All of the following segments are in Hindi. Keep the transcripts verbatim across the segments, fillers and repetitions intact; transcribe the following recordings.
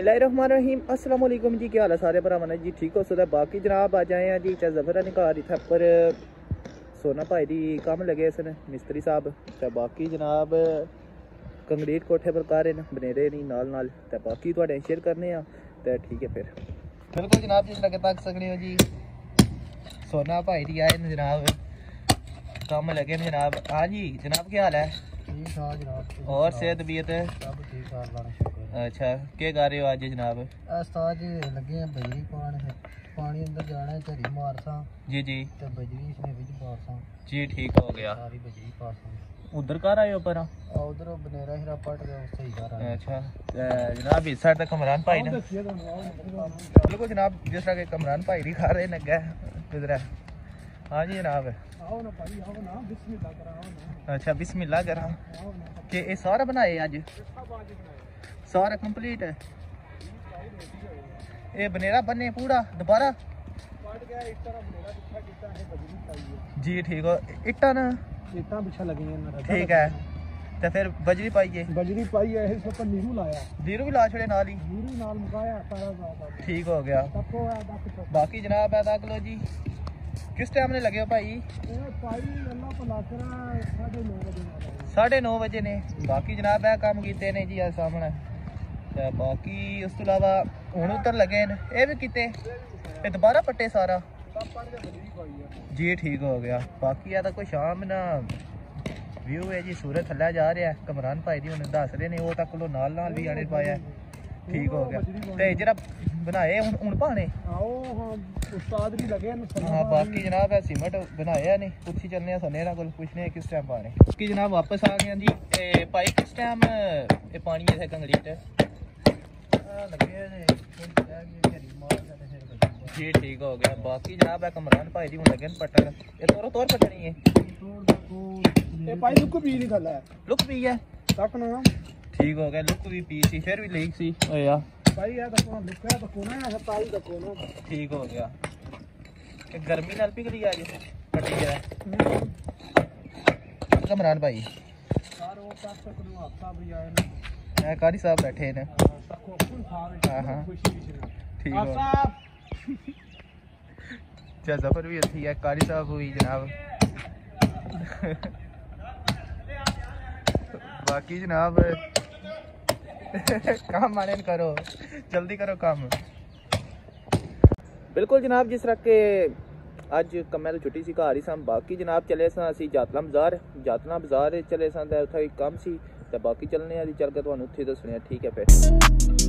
बिस्मिल्लाहिर्रहमानिर्रहीम अस्सलाम वालेकुम जी, क्या हाल है सारे भरावां ने जी, ठीक हो सकता। बाकी जनाब आ जाए हैं जी जफर निकार इत्थे पर सोना भाई दी कम लगे सन मिस्त्री साहब, तो बाकी जनाब कंक्रीट कोठे पर कर रहे हैं बनेरे नहीं नाल नाल, तो बाकी थोड़े शेयर करने आ तो ठीक है। फिर बिल्कुल जनाब जिस तरह तक सकने हो जी सोना भाई दी आए न जनाब, कम लगे न जनाब। हाँ जी जनाब, क्या हाल है? ठीक ठाक जनाब, और सेहत तबीयत? सब ठीक ठाक लाना शुक्र। अच्छा, क्या कर रहे हो आज जनाब? अस्ताज लगे हैं बजरी पान, पानी अंदर जाना है झरी मारसा जी जी, तो बजरी इसमें विच पासा जी ठीक हो गया। सारी बजरी पासा उधर कर आए हो पर? उधर बनेरा हिरा पट गया सही कर रहा है। अच्छा जनाब इस साइड तक कमरान भाई ने बिल्कुल जनाब जिस तरह के कमरान भाई भी खा रहे लगे गुजरा। हाँ जी जनाब, आओ ना भाई, आओ ना, बिस्मिल्लाह करा, आओ ना। अच्छा बिस्मिल्लाह करा कि ये सारा बनाए अज? सारा कंप्लीट है ये बनेरा बने पूरा दोबारा? जी ठीक हो, इट्टा ना इट्टा पिछा लगी हैं, ठीक है। तो फिर बजरी पाइए? बजरी पाई है, इस पर नीरू लाया, नीरू भी ला छोड़े नाल ही? नीरू नाल मुकाया सारा ठीक हो गया। तको है दस बाकी जनाब है देख लो जी, किस टाइम ने लगे हो भाई? साढ़े नौ बजे ने। बाकी जनाब है काम किते ने जी सामने, तो बाकी उस तो अलावा हूँ उधर लगे न ये भी किते दोबारा पट्टे सारा? जी ठीक हो गया। बाकी है तो कोई शाम ना व्यू है जी, सूरज थल्ला जा रहा है, कमरान भाई जी उन्हें दस रहे ने वो तक लो नाल नाल भी आने पाया। ठीक हो गया। तो जरा बनाए हूँ हूँ पाने उस्ताद भी लगे हैं। हाँ बाकी जनाब है सीमेंट बनाया नहीं, उत्थी चलने सने कोल पुछने किस टाइम पाने। कि जनाब वापस आ गए जी, ए भाई किस टाइम ये पानी है कंक्रीट जी ठीक हो गया। बाकी जनाब है कमरान भाई जी हूँ लगे पट्टन, ये तोरो तोर पट्टनी है भाई लुक भी नहीं थल्ला है, लुक भी है तक ना ठीक हो गया। लुक भी पी सी फिर भी लीक सी होया भाई है तो कोना लुक है तो कोना है ताई तो कोना ठीक हो गया। गर्मी नाल पिघली आ जी पट्टी जरा कमरान भाई सार वो तक तक नु हफ्ता भी आए ने है कारी साहब बैठे ने। हां हां ठीक हो जा जफर भी थी है कारी साहब हुई जनाब। बाकी जनाब काम माने करो, जल्दी करो काम। बिल्कुल जनाब जिस तरह के अज कम्मै तो छुट्टी सी घर ही सन। बाकी जनाब चले सा असी जातला बाजार, जातला बाजार चले सा तो उत्थे काम सी, तो बाकी चलने आ चल के तुहानू उत्थे दसने। ठीक है फिर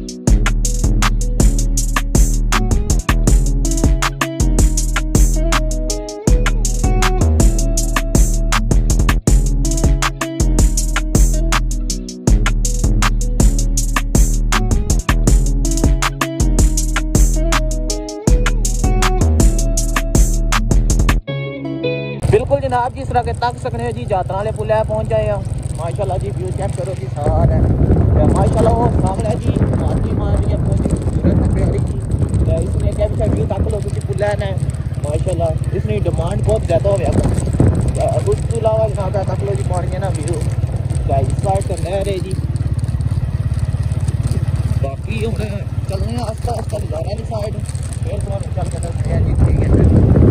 बिल्कुल जनाब जिस तरह के तक सकने जी जातरा वाले पुल पहुंच जाए हैं। माशाल्लाह जी व्यू चेक करो जी सारा माशाल्लाह वो सामने जी माची मार रही है खूबसूरत प्यारी जी। इसने क्या भी व्यू तक लो जी पुल है माशाल्लाह, इसने डिमांड बहुत ज़्यादा हो गया। उस तो अलावा जनाब तक लो जी पानी है ना व्यू इस साइड तो नहर है जी। बाकी हम चलने आस्ता आस्ता जा रहे हैं साइड, फिर थोड़ा चल के दसते हैं जी। ठीक है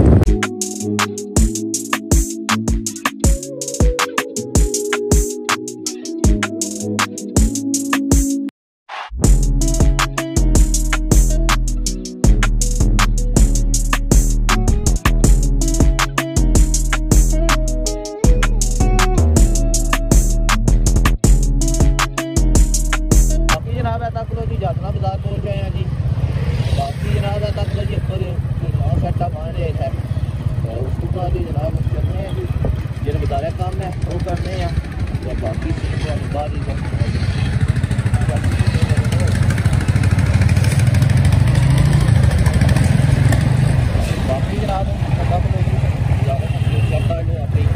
जातना बाजार पहुंच गए हैं जी। बाकी जनाब तक जी ऊपर सेटा बन रहा है, तो उसके बाद जनाब चलने हैं जी जो बताया काम है वो करने हैं, तो बाकी बाद बाकी जनाब चेक कर लो अपनी।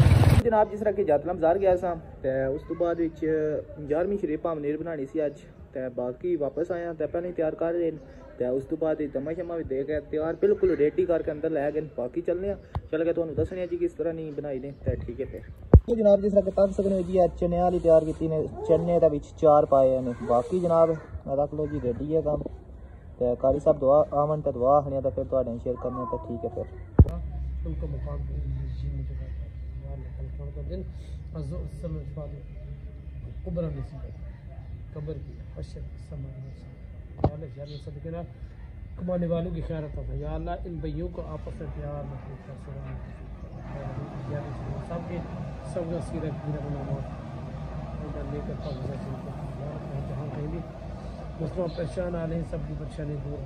जनाब जिस तरह कि जातला बाजार गया सा, तो उस तो बाद ग्यारहवीं शरीफा मनीर बनानी सी अज, ते बाकी वापस आया ते पहले तैयार कर रहे ते उस तो बाद दमा शमा भी दे गए तैयार बिल्कुल रेडी करके अंदर लै गए बाकी चलने चल गए तुहानू दसने जी किस तरह नहीं बनाई ने ते ठीक है फिर जनाब जिस तरह तक सकने हो जी चने वाली तैयार की ने चने दा विच चार पाए ने बाकी जनाब रख लो जी रेडी है काम ते कारी साहब दुआ आमन ते दुआ आखने ते फिर तुहाडे शेयर करने ते ठीक है फिर उनको मुकाम दिन कुबरा कब्र की हशर सदके कमाने वालों की खैर था या अल्लाह इन भैयों को आपस में प्यार सब के सब का सीरत लेकर जहाँ कहीं भी मुस्लिम परेशान आ रहे हैं सबकी परेशानी दूर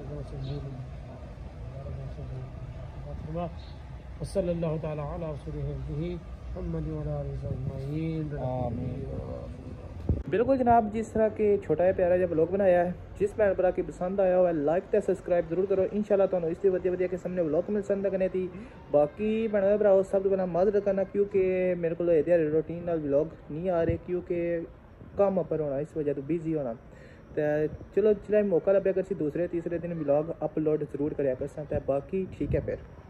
सल्लल्लाहु तआला अला रसूलिही मुहम्मद व अला आलिहि अजमईन। बिल्कुल जनाब जिस तरह के छोटा है प्यारा जब व्लॉग बनाया है जिस भैन भरा की पसंद आया हुआ लाइक ते सब्सक्राइब जरूर करो इंशाल्लाह तुहानू इस वधिया वधिया के सामने व्लॉग मिल सकदा कने थी बाकी भैन भराओ सब तो पहला माजरत करना क्योंकि मेरे को एह्दे रूटीन नाल व्लॉग नहीं आ रहे क्योंकि कम पर होना इस वजह तो बिजी होना ते चलो जिसलै मौका लब्भेआ करसी दूसरे तीसरे दिन व्लॉग अपलोड जरूर करया करसां ते बाकी ठीक है फिर।